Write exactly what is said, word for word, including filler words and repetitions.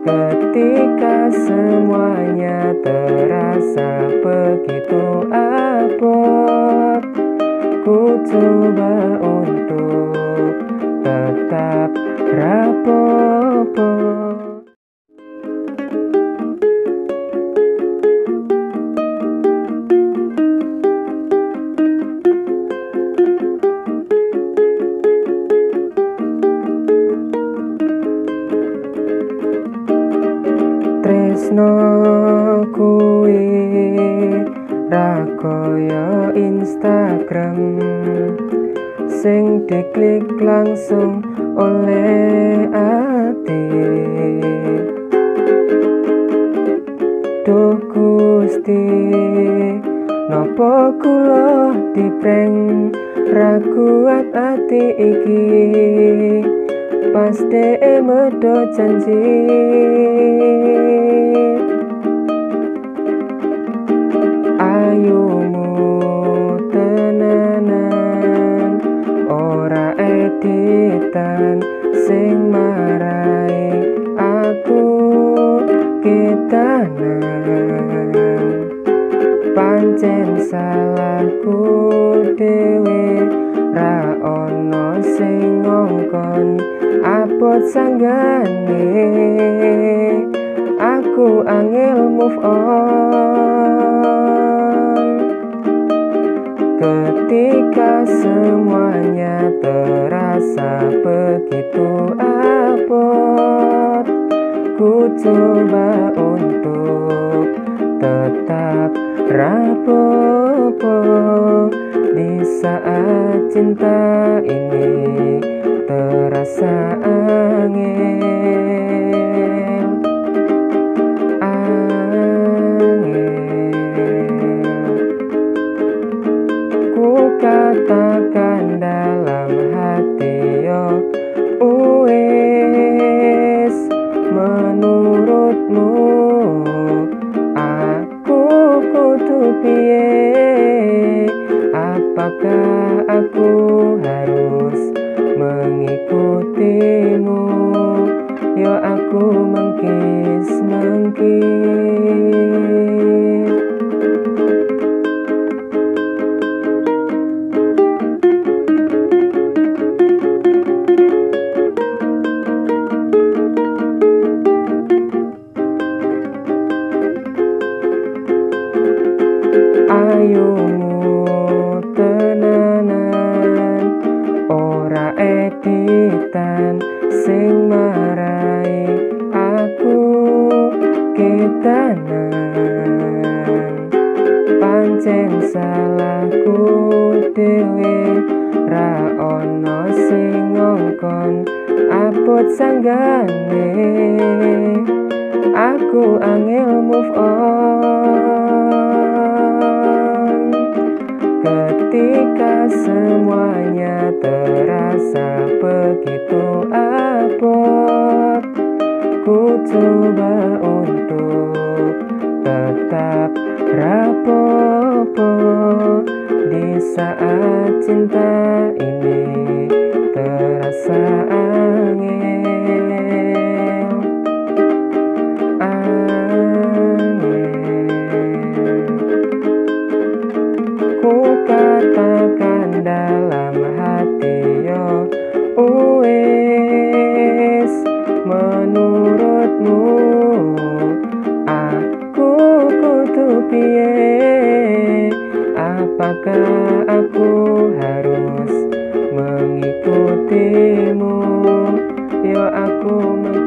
Ketika semuanya terasa begitu abot, ku coba untuk tetap rapopot. Tresno kuwi ra kaya Instagram sing diklik langsung oleh ati. Duh Gusti, nopo kula diprank ra kuat ati iki, pas dhek medhot janji. Ayumu tenanan, ora editan sing marai aku ketanan. Pancen salahku dhewe, ra ono sing ngongkon abot sanggane. Aku angel move on. Ketika semuanya terasa begitu abot, ku coba untuk tetap rapopot. Di saat cinta ini terasa angel, katakan dalam hati, yo uwes menurutmu aku kudu piye? Apakah aku harus mengikutimu? Yo aku mengkis-mengkis. Ayumu tenanan, ora editan sing marai aku ketanan. Pancen salahku dhewe, ra ono sing ngongkon abot sanggane. Aku angel move on. Ketika semuanya terasa begitu abot, ku coba untuk tetap rapopot. Di saat cinta ini terasa angel, katakan dalam hati, yo uwes menurutmu aku kudu piye? Apakah aku harus mengikutimu? Yo aku